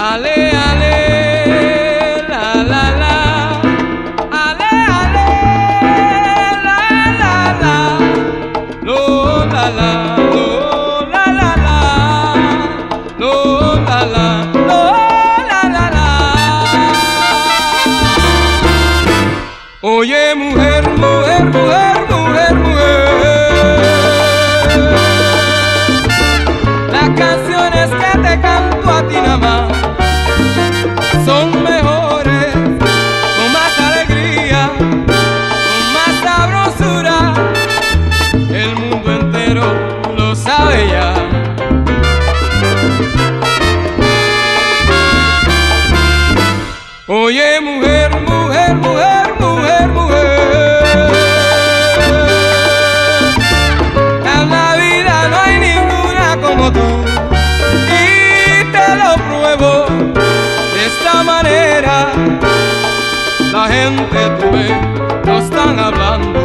Ale, ale, la, la, la. Ale, ale, la, la, la. Lo, la, la, lo, la, la, la. Lo, la, la, lo, la, la, la. Oye, mujer, mujer, mujer, mujer, mujer. Las canciones que te canto a ti nada más son mejores, con más alegría, con más sabrosura. El mundo entero lo sabe ya. Oye, mujer, mujer, mujer, mujer, mujer. En la vida no hay ninguna como tú. Y te lo pruebo de esta manera. La gente, tú ves, no están hablando.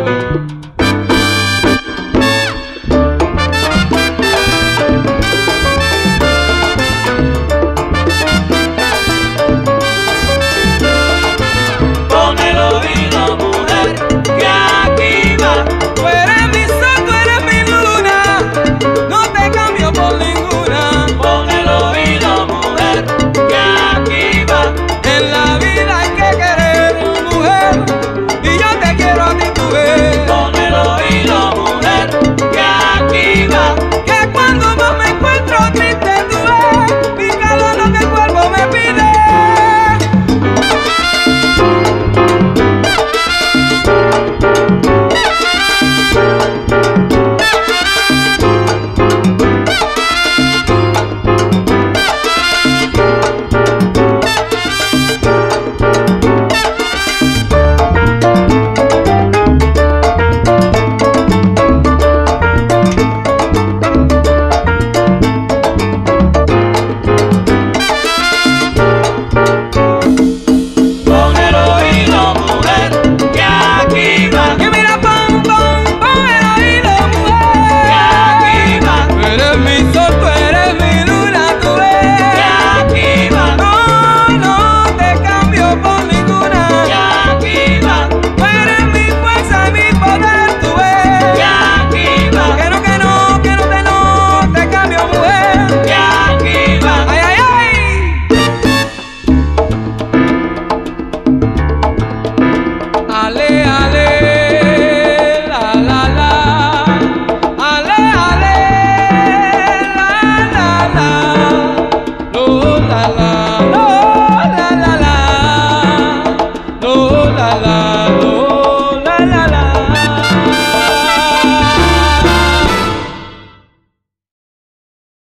Pon el oído, mujer, que aquí va. Tú eres mi sol, tú eres mi luna. No te cambio por ninguna. Pon el oído, mujer, que aquí va. En la vida hay que querer, mujer, y yo te quiero a ti, tú ves. Pon el oído, mujer, que aquí va. Que cuando más me encuentro triste, tú ves, mi calor lo que el cuerpo me pide. Pon el oído, mujer, que aquí va. Que mira, pon el oído, Que mujer. aquí va. Tú eres mi sol, tú eres mi luna, tú Que ves. aquí va. No, no te cambio por ninguna. Que aquí va. Tú eres mi fuerza y mi poder, tú ves. Que aquí va. Que no te cambio, mujer. Que aquí va. Ay, ay, ay. Ale, ale, la, la, la. Ale, ale, la, la, la. Lo, la, la, lo, la, la, la. Lo, la, la.